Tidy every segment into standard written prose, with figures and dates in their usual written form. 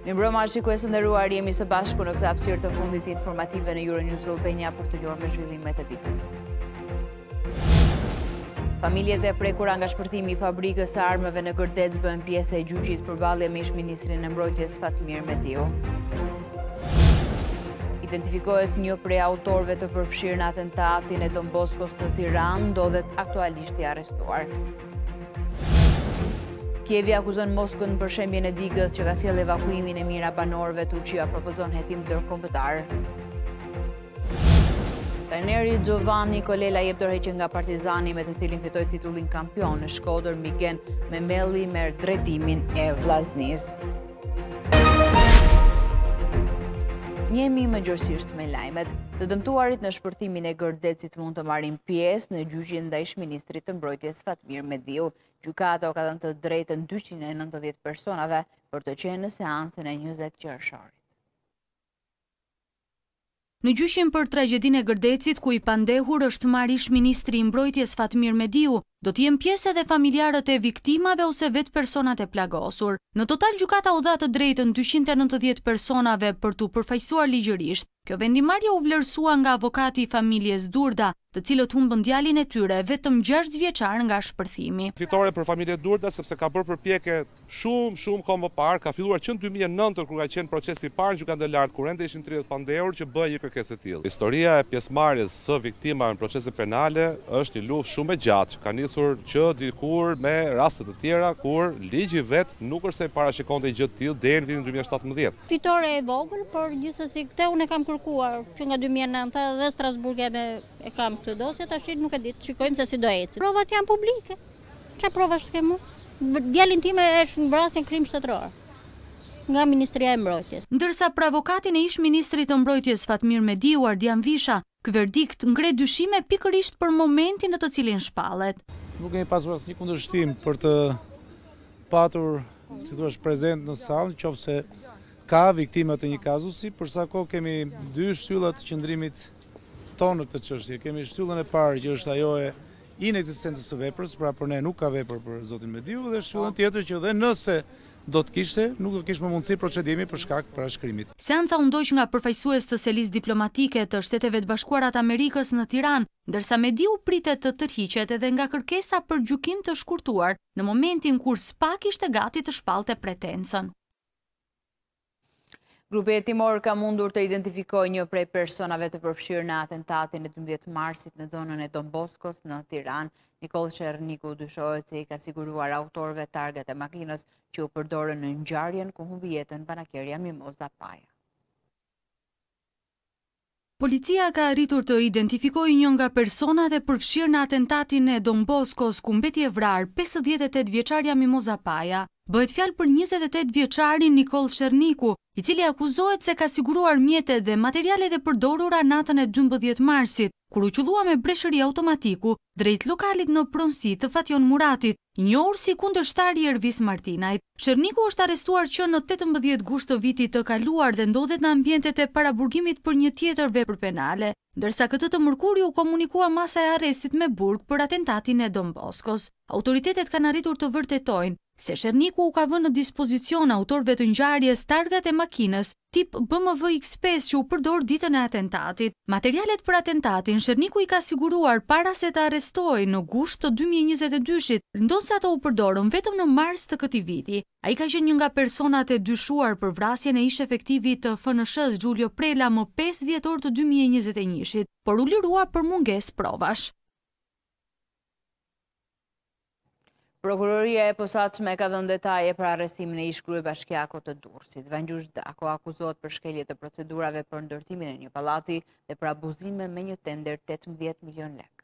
Mirëmbrëma, shikues të nderuar, jemi së bashku në këtë hapësirë të fundit informative në Euronews Albania për të luajtur me zhvillimet e ditës. Familjet e prekura nga shpërthimi i fabrikës së armëve në Gërdec bëhen pjesë e gjyqit përballje me ish-ministrin e mbrojtjes Fatmir Mediu. Identifikohet një prej autorëve të përfshirë në atentatin e Don Boskos në Tiranë, ndodhet aktualisht i arrestuar. Kievi akuzon Moskën për shembjen e digës që ka sjellë evakuimin e mijëra banorëve. Turqia propozon hetim ndërkombëtar. Trajneri Giovanni Colella jep dorëheqje nga Partizani, me të cilin fitoi titullin kampion. Në Shkodër, Migen Memeli merr drejtimin e Vllaznisë. Njemi më gjërësisht me lajmet. Të dëmtuarit në shpërtimin e Gërdecit mund të marrin pjesë në gjyqin ndaj ish-ministrit të mbrojtjes Fatmir Mediu. Gjykata ka dhënë të drejtën 290 personave për të qenë në seancën e 20 qershorit. Në gjyqin për tragjedinë e Gërdecit, ku i pandehur është marrë ish-ministri i mbrojtjes Fatmir Mediu, do të jenë pjesë edhe familjarët e viktimave ose vetë personat e plagosur. Në total, gjykata u dha të drejtën 290 personave për t'u përfaqësuar ligjërisht. Kjo vendimarrje u vlerësua nga avokati i familjes Durda, të cilët humbën djalin e tyre vetëm 6 vjeçar nga shpërthimi. Fitore për familjen Durda sepse ka bërë përpjekje shumë kohë më parë, ka filluar që në 2009 kur ka qenë procesi i parë në gjykatën e lartë, kur ende ishin 30 pandehur që bëhen një kërkesë e tillë. Historia e pjesëmarrjes së viktimave në procese penale është një luftë shumë e gjatë, ka nisur që dikur me raste të tjera kur ligji vet nuk është se parashikonte gjë të tillë deri në vitin 2017. Fitore e vogël, por gjithsesi këtë unë kam kërkuar që nga 2009 dhe Strasburg e kam këtë dosje, tash nuk e di, shikojmë se si do ecë. Provat janë publike. Çfarë provash ke mu? Djalin tim është në vrasje krim shtetëror nga Ministria e Mbrojtjes. Ndërsa për avokatin e ish-ministrit të mbrojtjes Fatmir Mediu, Ardian Visha, ky verdikt ngre dyshime pikërisht për momentin në të cilin shpallet. Nuk kemi pasur asnjë kundërshtim për të patur, si thua, prezent në sallë, qofse ka viktima të një kazusi, për sa kohë kemi dy shtylla të qëndrimit tonë në këtë çështje. Kemi shtyllën e parë që është ajo e ineksistencës së veprës, pra për ne nuk ka vepër për zotin Mediu, dhe shtyllën tjetër që dhe nëse do të kishte, nuk do kishte më mundësi procedimi për shkak të parashkrimit. Seanca u ndoq nga përfaqësues të selisë diplomatike të Shteteve të Bashkuara të Amerikës në Tiranë, ndërsa Mediu pritet të tërhiqet edhe nga kërkesa për gjykim të shkurtuar, në momentin kur s'pak ishte gati të shpallte pretencën. Grupi hetimor ka mundur të identifikojë një prej personave të përfshirë në atentatin e 12 marsit në zonën e Don Boskos në Tiranë. Nikol Sherniku dyshohet se i ka siguruar autorëve target e makinës që u përdorën në ngjarjen ku humbi jetën banakjerja Mimoza Paja. Policia ka arritur të identifikojë një nga personat e përfshirë në atentatin e Don Boskos, ku mbeti e vrarë 58 vjeçarja Mimoza Paja. Bëhet fjalë për 28 vjeçarin Nikol Sherniku, i cili akuzohet se ka siguruar mjetet dhe materialet e përdorura natën e 12 marsit, kur u qullua me breshëri automatiku drejt lokalit në pronësi të Fatjon Muratit, i njohur si kundërshtar i Ervis Martinajt. Sherniku është arrestuar që në 18 gusht të vitit të kaluar dhe ndodhet në ambientet e paraburgimit për një tjetër vepër penale, ndërsa këtë të mërkuri u komunikua masa e arrestit me burg për atentatin e Don Boskos. Autoritetet kanë arritur të vërtetojnë se Sherniku u ka vënë në dispozicion autorëve të ngjarjes targat e makinës tip BMW X5 që u përdor ditën e atentatit. Materialet për atentatin Sherniku i ka siguruar para se të arrestohej në gusht të 2022-shit, ndonse ato u përdorën vetëm në mars të këtij viti. Ai ka qenë një nga personat e dyshuar për vrasjen e ish efektivit të FNSH-s Giulio Prela më 5 dhjetor të 2021-shit, por u lirua për mungesë provash. Prokuroria e posaçme ka dhënë detaje për arrestimin e ish kryebashkiakut të Durrësit. Vangjush Dako akuzohet për shkelje të procedurave për ndërtimin e një pallati dhe për abuzime me një tender 18 milion lek.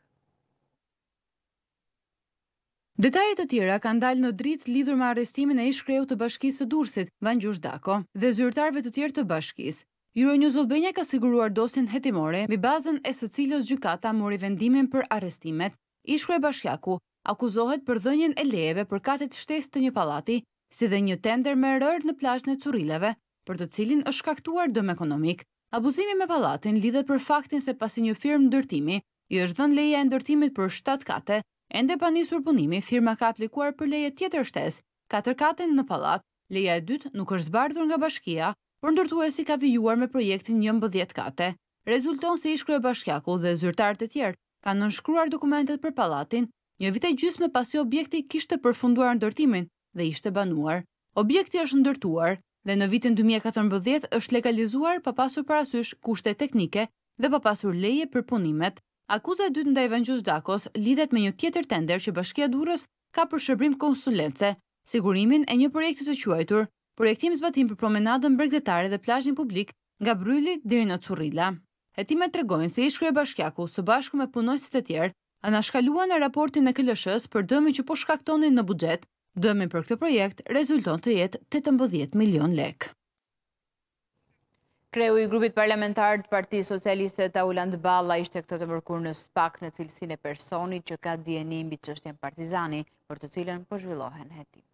Detajet të tjera kanë dalë në dritë lidhur me arrestimin e ish kreut të bashkisë së Durrësit, Vangjush Dako, dhe zyrtarëve të tjerë të bashkisë. Euronews Albania ka siguruar dosjen hetimore, mbi bazën e së cilës gjykata mori vendimin për arrestimet. Ish kryebashkiaku akuzohet për dhënien e lejeve për katet shtesë të një pallati, si dhe një tender me rërë në plazhin e Currileve, për të cilin është shkaktuar dëm ekonomik. Abuzimi me pallatin lidhet për faktin se pasi një firmë ndërtimi i është dhënë leja e ndërtimit për 7 kate, ende pa nisur punimi, firma ka aplikuar për leje tjetër shtesë, 4 kate në pallat, Leja e dytë nuk është zbardhur nga bashkia, por ndërtuesi ka vijuar me projektin 11 kate. Rezulton se ish kryebashkiaku dhe zyrtarët e tjerë kanë nënshkruar dokumentet për pallatin, një vit e gjysmë pasi objekti kishte përfunduar ndërtimin dhe ishte banuar. Objekti është ndërtuar dhe në vitin 2014 është legalizuar pa pasur parasysh kushte teknike dhe pa pasur leje për punimet. Akuza e dytë ndaj Vangjus Dakos lidhet me një tjetër tender që Bashkia e Durrës ka për shërbim konsulence, sigurimin e një projekti të quajtur Projektim zbatim për promenadën bregdetare dhe plazhin publik nga Bryli deri në Currilla. Hetimet tregojnë se ish kryebashkiaku së bashku me punojësit e tjerë anashkaluan në raportin e KLSH-s për dëmin që po shkaktonin në buxhet. Dëmi për këtë projekt rezulton të jetë 18 milion lek. Kreu i grupit parlamentar të Partisë Socialiste Tauland Balla ishte këtë të mërkur në SPAK në cilësinë e personit që ka dieni mbi çështjen partizani, për të cilën po zhvillohen hetim.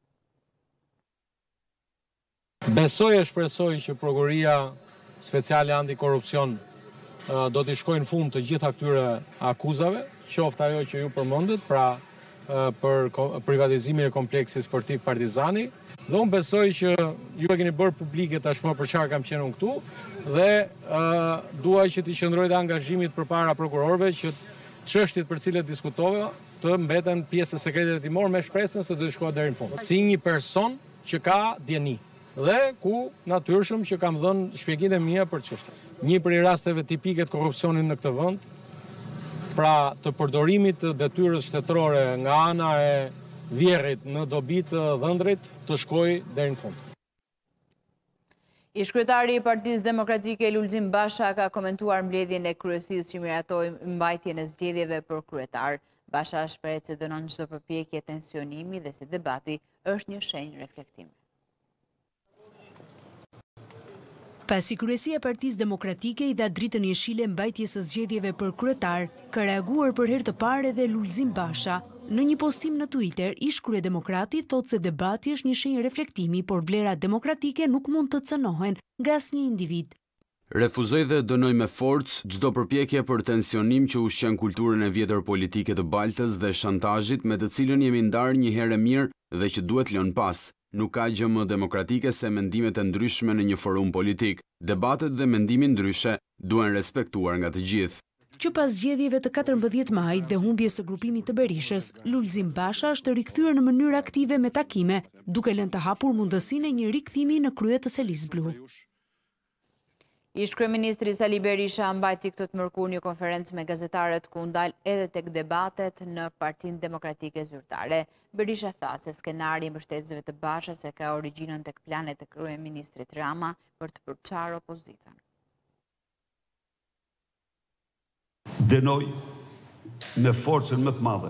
Besoj e shpresoj që prokuria speciale antikorrupsion do t'i shkojnë fund të gjitha këtyre akuzave, qoftë ajo që ju përmendet, pra për privatizimin e kompleksit sportiv Partizani. Dhe unë besoj që ju e keni bërë publike tashmë për çfarë kam qenë unë këtu dhe duaj që t'i qëndroj të angazhimit përpara prokurorëve që çështjet për cilët diskutova të mbeten pjesë e sekretit hetimor me shpresën se do të shkohet deri në fund. Si një person që ka dieni dhe ku natyrshëm që kam dhënë shpjegimet e mia për çështjen. Një prej rasteve tipike të korrupsionit në këtë vend, pra të përdorimit të detyrës shtetërore nga ana e Vjerrit në dobi të dhëndrit të shkojë deri në fund. Ish kryetari i Partisë Demokratike Lulzim Basha ka komentuar mbledhjen e kryesisë që miratoi mbajtjen e zgjedhjeve për kryetar. Basha shpreh se dënon çdo përpjekje tensionimi dhe se debati është një shenjë reflektimi. Pasi kryesia e Partisë Demokratike i dha dritën jeshile mbajtjes së zgjedhjeve për kryetar, ka reaguar për herë të parë edhe Lulzim Basha. Në një postim në Twitter, ish kryedemokrati thotë se debati është një shenjë reflektimi, por vlerat demokratike nuk mund të cënohen nga asnjë individ. Refuzoj dhe dënoj me forcë çdo përpjekje për tensionim që ushqen kulturën e vjetër politike të baltës dhe shantazhit me të cilën jemi ndarë një herë mirë dhe që duhet lënë pas. Nuk ka gjë më demokratike se mendimet e ndryshme në një forum politik. Debatet dhe mendimi ndryshe duhen respektuar nga të gjithë. Që pas zgjedhjeve të 14 majit dhe humbjes së grupimit të Berishës, Lulzim Basha është rikthyer në mënyrë aktive me takime, duke lënë të hapur mundësinë e një rikthimi në krye të Selis Blu. Ish kryeministri Sali Berisha mbajti këtë të mërkur një konferencë me gazetarët ku ndal edhe tek debatet në Partinë Demokratike Zyrtare. Berisha tha se skenari i mbështetësve të Bashës e ka origjinën tek planet e kryeministrit Rama për të përçarë opozitën. Dënoj me forcën më të madhe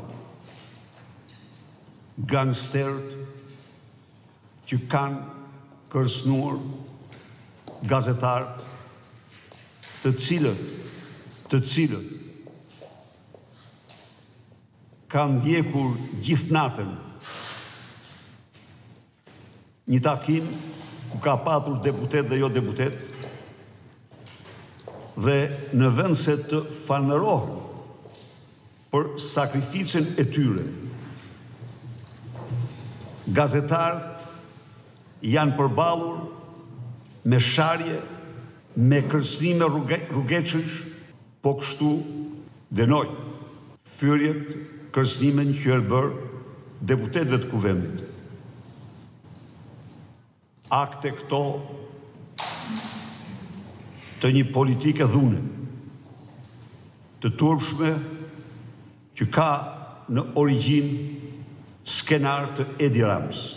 gangsterët që kanë kërcënuar gazetarët të cilët kanë ndjekur gjithë natën një takim ku ka patur deputet dhe jo deputet dhe në vend se të falënderohen për sakrificën e tyre, gazetarët janë përballur me sharje, me kërcënime rrugeçësh, po kështu dënoj fyrjet, kërcënimen që janë bërë deputetëve të kuvendit. Akte këto të një politike dhune, të turpshme që ka në origjinë skenar të Edi Ramës.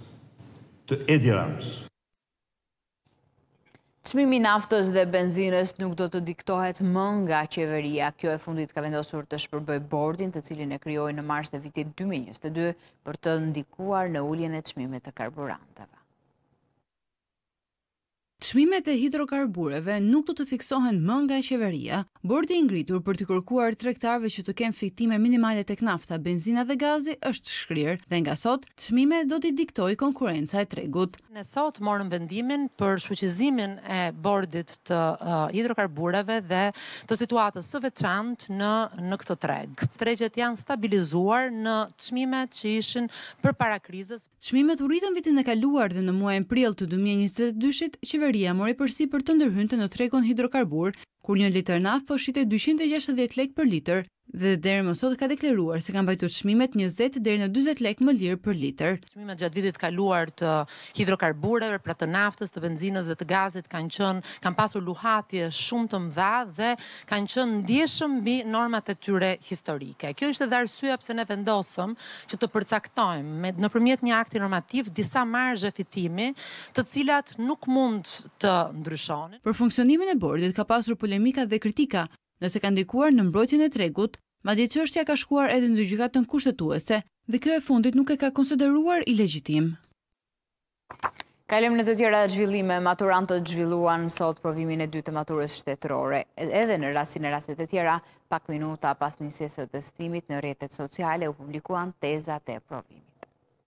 Çmimi i naftës dhe benzinës nuk do të diktohet më nga qeveria. Kjo e fundit ka vendosur të shpërbëjë bordin, të cilin e krijoi në mars të vitit 2022 për të ndikuar në uljen e çmimit të karburanteve. Çmimet e hidrokarbureve nuk do të fiksohen më nga qeveria, bordi i ngritur për të kërkuar tregtarëve që të kenë fitime minimale tek nafta, benzina dhe gazi është shkrirë dhe nga sot çmimet do t'i diktojë konkurrenca e tregut. Ne sot morëm vendimin për shfuqizimin e bordit të hidrokarbureve dhe të situatës së veçantë në këtë treg. Tregjet janë stabilizuar në çmimet që ishin përpara krizës. Çmimet u rritën vitin e kaluar dhe në muajin prill të 2022-shit qeveria mori përsipër të ndërhynte në tregun hidrokarbur, kur 1 litër naftë po shitej 260 lekë për litër dhe deri më sot ka deklaruar se kanë mbajtur çmimet 20 deri në 40 lekë më lirë për litër. Çmimet gjatë vitit kaluar të hidrokarbureve, pra të naftës, të benzinës dhe të gazit kanë pasur luhatje shumë të mëdha dhe kanë qenë ndjeshëm mbi normat e tyre historike. Kjo ishte dhe arsyeja pse ne vendosëm që të përcaktojmë nëpërmjet një akti normativ disa marzhe fitimi, të cilat nuk mund të ndryshonin. Për funksionimin e bordit ka pasur polemika dhe kritika, nëse ka ndikuar në mbrojtjen e tregut, madje çështja ka shkuar edhe në gjykatën kushtetuese dhe kjo e fundit nuk e ka konsideruar ilegjitim. Kalojmë në të tjera zhvillime. Maturantët zhvilluan sot provimin e dytë të maturës shtetërore. Edhe në rastet e tjera, pak minuta pas nisjes së testimit në rrjetet sociale u publikuan tezat e provimit.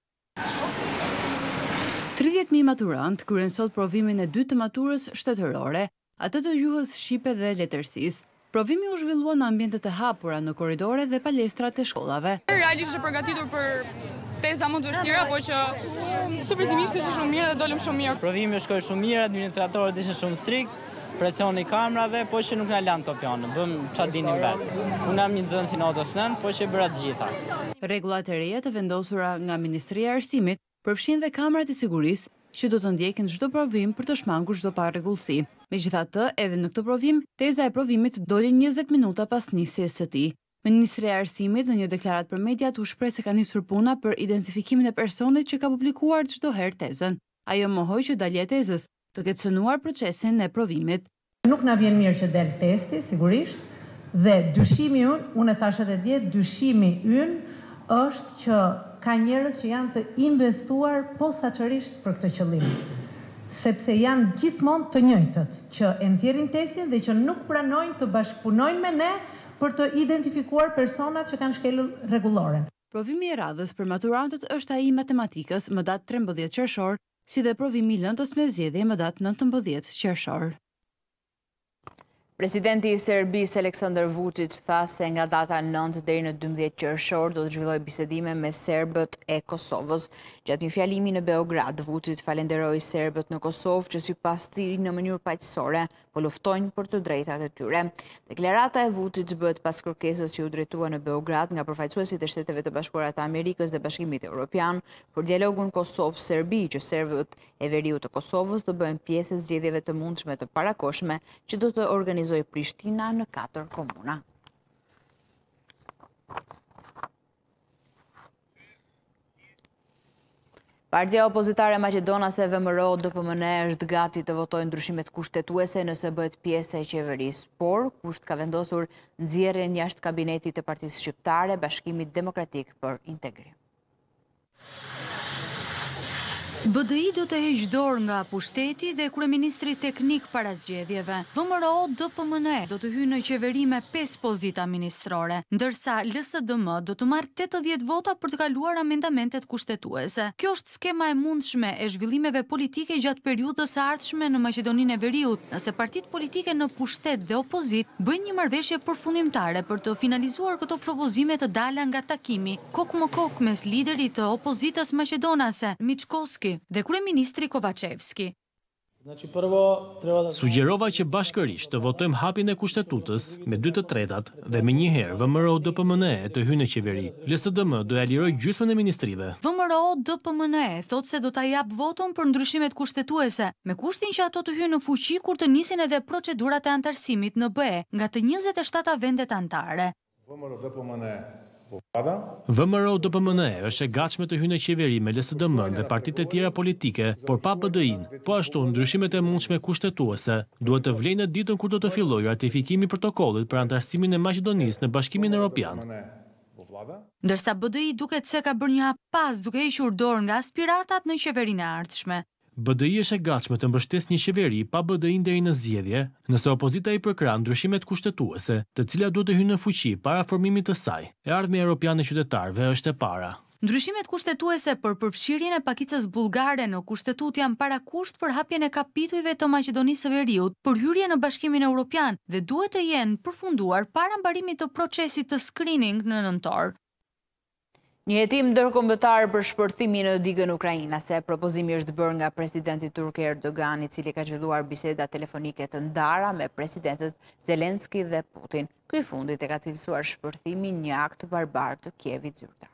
30.000 maturant kryen sot provimin e dytë të maturës shtetërore, atë të gjuhës shqipe dhe letërsisë. Provimi u zhvillua në ambientet e hapura, në korridore dhe palestrat e shkollave. Realisht është përgatitur për teza më të vështira, po që supresimisht ishte shumë mirë dhe dolëm shumë mirë. Provimi shkoi shumë mirë, administratorët ishin shumë strikt, presioni i kamerave, po që nuk na lan kopionin, bëm çfarë dinim vetë. Unë jam një nxënës i notës 9, po që bëra të gjitha. Rregullat e reja të vendosura nga Ministria e Arsimit përfshin dhe kamerat e sigurisë që do të ndjekin çdo provim për të shmangur çdo parregullsi. Megjithatë, edhe në këtë provim, teza e provimit doli 20 minuta pas nisjes së tij. Ministria e Arsimit në një deklaratë për mediat u shpreh se ka nisur puna për identifikimin e personit që ka publikuar çdo herë tezën. Ajo mohoi që dalja e tezës të ketë cënuar procesin e provimit. Nuk na vjen mirë që del testi, sigurisht, dhe dyshimi ynë, unë e thash edhe dje, dyshimi ynë është që ka njerëz që janë të investuar posaçërisht për këtë qëllim. Sepse janë gjithmonë të njëjtët, që e nxjerrin testin dhe që nuk pranojnë të bashkëpunojnë me ne për të identifikuar personat që kanë shkelur rregulloren. Provimi i radhës për maturantët është ai i matematikës më datë 13 qershor, si dhe provimi i lëndës me zgjedhje më datë 19 qershor. Presidenti i Serbisë Aleksandar Vučić tha se nga data 9 deri në 12 qershor do të zhvillojë bisedime me serbët e Kosovës. Gjatë një fjalimi në Beograd, Vučić falenderoi serbët në Kosovë që sipas tij në mënyrë paqësore po luftojnë për të drejtat e tyre. Deklarata e Vučić bëhet pas kërkesës që u drejtua në Beograd nga përfaqësuesit e Shteteve të Bashkuara të Amerikës dhe Bashkimit Evropian për dialogun Kosovë-Serbi, që serbët e veriut të Kosovës do bëhen pjesë e zgjedhjeve të mundshme të parakoshme që do të organizojë Prishtina në 4 komuna. Partia opozitare maqedonase VMRO-DPMNE është gati të votojë ndryshimet kushtetuese nëse bëhet pjesë e qeverisë, por kusht ka vendosur nxjerrjen jashtë kabinetit të Partisë Shqiptare, Bashkimit Demokratik për Integrim. BDI do të heqë dorë nga pushteti dhe kryeministri teknik para zgjedhjeve. VMRO-DPMNE do të hyjë në qeveri me 5 pozita ministrore, ndërsa LSDM do të marrë 80 vota për të kaluar amendamentet kushtetuese. Kjo është skema e mundshme e zhvillimeve politike gjatë periudhës së ardhshme në Maqedoninë e Veriut, nëse partitë politike në pushtet dhe opozit bëjnë një marrëveshje përfundimtare për të finalizuar këto propozime të dala nga takimi kok më kok mes liderit të opozitës maqedonase, Miçkoski, dhe kryeministri Kovacevski. Sugjerova që bashkërisht të votojmë hapjen e kushtetutës me 2/3 dhe me njëherë VMRO-DPMNE të hyjë në qeveri. LSDM do ja liroj gjysmën e ministrive. VMRO-DPMNE thotë se do ta jap voton për ndryshimet kushtetuese, me kushtin që ato të hyjnë në fuqi kur të nisin edhe procedurat e antarësimit në BE nga të 27 vendet anëtare. VMRO-DPMNE është e gatshme të hyjë në qeveri me LSDM dhe partitë e tjera politike, por pa BDI-n. Po ashtu ndryshimet e mundshme kushtetuese duhet të vlejnë në ditën kur do të fillojë ratifikimi i protokollit për antarësimin e Maqedonisë në Bashkimin Evropian. Ndërsa BDI duket se ka bërë një hap pas duke hequr dorë nga aspiratat në qeverinë e ardhshme. BDI është e gatshme të mbështesë një qeveri pa BDI deri në zgjedhje, nëse opozita i përkran ndryshimet kushtetuese, të cilat duhet të hyjnë në fuqi para formimit të saj. E ardhmja europiane e qytetarëve është e para. Ndryshimet kushtetuese për përfshirjen e pakicës bullgare në kushtetut janë parakusht për hapjen e kapitujve të Maqedonisë së Veriut për hyrje në Bashkimin Evropian dhe duhet të jenë përfunduar para mbarimit të procesit të screening në nëntor. Një hetim ndërkombëtar për shpërthimin në digën ukrainase, propozimi është bërë nga presidenti turk Erdogan, i cili ka zhvilluar biseda telefonike të ndara me presidentët Zelenski dhe Putin. Ky i fundit e ka cilësuar shpërthimin një akt barbar të Kievit zyrtar.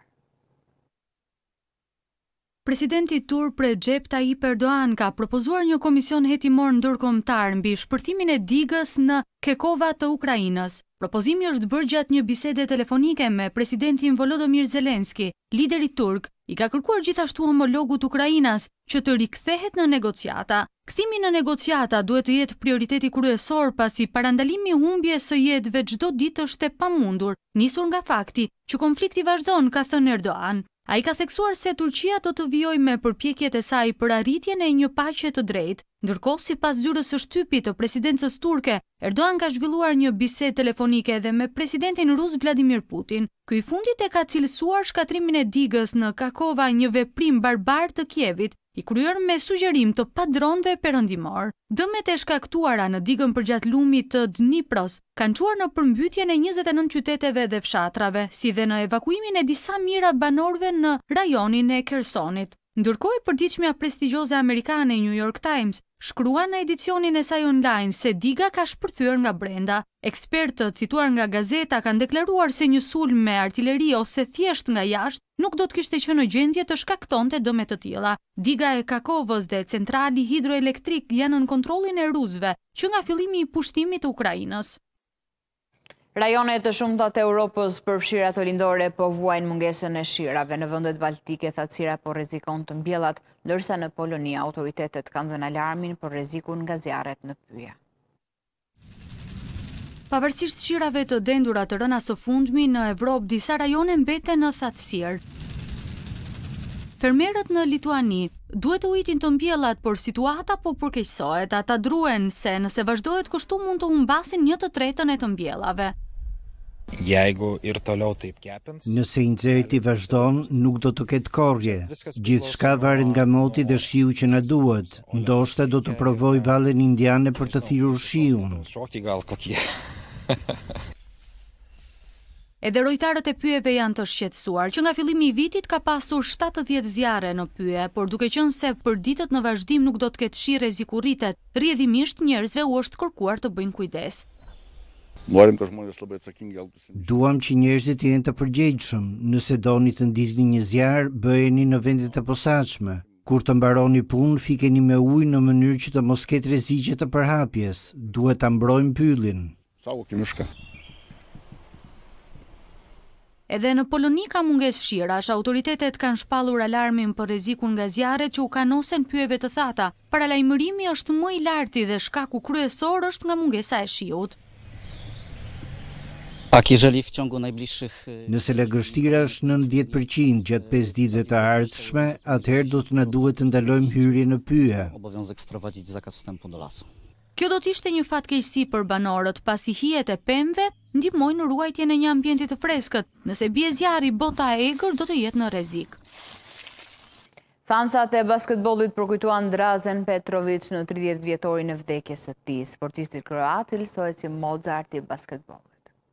Presidenti turk Recep Tayyip Erdogan ka propozuar një komision hetimor ndërkombëtar mbi shpërthimin e digës në Kekova të Ukrainës. Propozimi është bërë gjatë një bisede telefonike me presidentin Volodymyr Zelenski. Lideri turk i ka kërkuar gjithashtu homologut Ukrainas që të rikthehet në negociata. Kthimi në negociata duhet të jetë prioriteti kryesor pasi parandalimi i humbjes së jetëve çdo ditë është e pamundur, nisur nga fakti që konflikti vazhdon, ka thënë Erdogan. Ai ka theksuar se Turqia do të vijojë me përpjekjet e saj për arritjen e një paqe të drejtë. Ndërkohë, sipas zyrës së shtypit të presidencës turke, Erdogan ka zhvilluar një bisedë telefonike edhe me presidentin rus Vladimir Putin. Ky i fundit e ka cilësuar shkatrimin e digës në Kakova një veprim barbar të Kievit, i kryer me sugjerim të padronëve perëndimor. Dëmet e shkaktuara në digën përgjatë lumit të Dnipros kanë çuar në përmbytjen e 29 qyteteve dhe fshatrave, si dhe në evakuimin e disa mijëra banorëve në rajonin e Khersonit. Ndërkohë, e përditshmja prestigjioze amerikane New York Times shkrua në edicionin e saj online se diga ka shpërthyer nga brenda. Ekspertët cituar nga gazeta kanë deklaruar se një sulm me artilleri ose thjesht nga jashtë nuk do të kishte qenë në gjendje të shkaktonte dëme të tilla. Diga e Kakovës dhe centrali hidroelektrik janë në kontrollin e rusëve që nga fillimi i pushtimit të Ukrainës. Rajonet të shumta të Europës përfshira të lindore po vuajnë mungesën e shirave. Në vendet baltike thatësira po rrezikon të mbjellat, ndërsa në Poloni autoritetet kanë dhënë alarmin për rrezikun nga zjarret në pyje. Pavarësisht shirave të dendura të rëna së fundmi në Evropë, disa rajone mbeten në thatësirë. Fermerët në Lituani duhet të ujtin të mbjellat, por situata po përkeqësohet. Ata druhen se nëse vazhdohet kështu mund të humbasin 1/3 e të mbjellave. Nëse inxerti vazhdon, nuk do të ketë korrje. Gjithçka varet nga moti dhe shiu që na duhet. Ndoshta do të provoj vallen indiane për të thirrur shiun. Edhe rojtarët e pyjeve janë të shqetësuar, që nga fillimi i vitit ka pasur 70 zjarre në pyje, por duke qenë se për ditët në vazhdim nuk do të ketë shi rreziku rritet, rrjedhimisht njerëzve u është kërkuar të bëjnë kujdes. Duam që njerëzit të jenë të përgjegjshëm. Nëse doni të ndizni një zjarr, bëheni në vendet e posaçme. Kur të mbaroni punë, fikeni me ujë në mënyrë që të mos ketë rreziqe të përhapjes. Duhet ta mbrojmë pyllin. Edhe në Poloni ka mungesë shirash, autoritetet kanë shpallur alarmin për rrezikun nga zjarret që u kanosen pyjeve të thata. Paralajmërimi është më i lartë dhe shkaku kryesor është nga mungesa e shiut. Nëse lagështira është 90% gjatë 5 ditëve të ardhshme, atëherë do të na duhet të ndalojmë hyrje në pyje. Kjo do të ishte një fatkeqësi për banorët, pasi hijet e pemëve ndihmojnë në ruajtjen e një ambienti të freskët. Nëse bie zjarri, bota e egër do të jetë në rrezik. Fansat e basketbollit përkujtuan Drazen Petrovic në 30 vjetorin e vdekjes së tij. Sportisti kroat ilësohet si Mozart i basketbollit.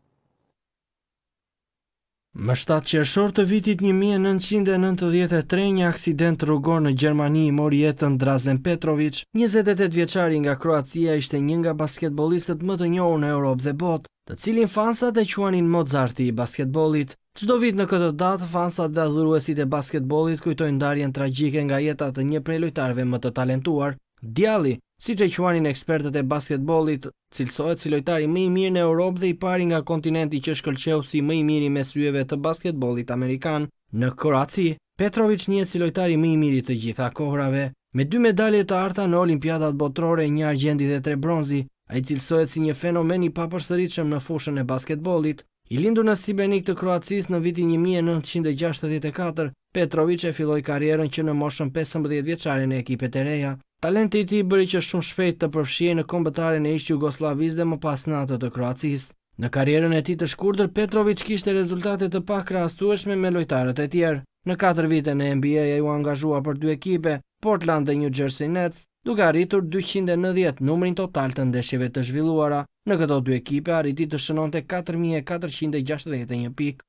Më 7 qershor të vitit 1993, një aksident rrugor në Gjermani i mori jetën Drazen Petrovic. 28 vjeçari nga Kroacia ishte një nga basketbollistët më të njohur në Europë dhe botë, të cilin fansat e quanin Mozarti i basketbollit. Çdo vit në këtë datë, fansat dhe adhuruesit e basketbollit kujtojnë ndarjen tragjike nga jeta të një prej lojtarëve më të talentuar. Djalli, siç e quanin ekspertët e basketbollit, cilësohet si lojtari më i mirë në Europë dhe i pari nga kontinenti që shkëlqeu si më i miri me syjeve të basketbollit amerikan. Në Kroaci, Petrovic njihet si lojtari më i miri të gjitha kohrave, me 2 medalje të arta në Olimpiadat botërore, 1 argjendi dhe 3 bronzi. Ai cilësohet si një fenomen i papërsëritshëm në fushën e basketbollit. I lindur në Šibenik të Kroacisë në vitin 1964, Petrović e filloi karrierën që në moshën 15 vjeçare në ekipet e reja. Talenti i tij bëri që shumë shpejt të përfshihej në kombëtaren e ish-Jugosllavisë dhe më pas në atë të Kroacisë. Në karrierën e tij të shkurtër, Petrović kishte rezultate të pakrahasueshme me lojtarët e tjerë. Në 4 vite në NBA ai u angazhua për 2 ekipe, Portland dhe New Jersey Nets, duke arritur 290 numrin total të ndeshjeve të zhvilluara. Në këto 2 ekipe arriti të shënonte 4461 pikë.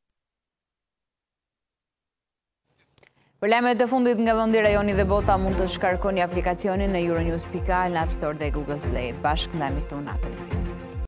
Për lajmet e fundit nga vendi, rajoni dhe bota, mund të shkarkoni aplikacionin në Euronews.al në App Store dhe Google Play. Bashkë ndajmë këtu natën.